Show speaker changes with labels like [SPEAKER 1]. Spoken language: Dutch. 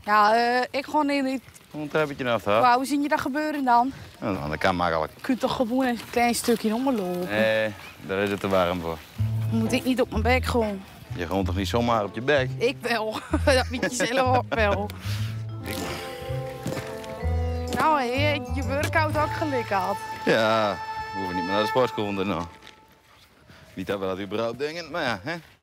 [SPEAKER 1] Ja, ik gewoon niet.
[SPEAKER 2] Gewoon een trappetje af, hè?
[SPEAKER 1] Wauw, hoe zie je dat gebeuren dan?
[SPEAKER 2] Nou, dat kan makkelijk.
[SPEAKER 1] Je kunt toch gewoon een klein stukje omlopen?
[SPEAKER 2] Nee, daar is het te warm voor.
[SPEAKER 1] Dan moet ik niet op mijn bek gewoon.
[SPEAKER 2] Je gewoon toch niet zomaar op je bek?
[SPEAKER 1] Ik wel. Dat weet je zelf ook wel. Nou, hé, je workout ook geluk had.
[SPEAKER 2] Ja, we hoeven niet meer naar de sportschool nou. Niet dat we dat überhaupt denken, maar ja, hè?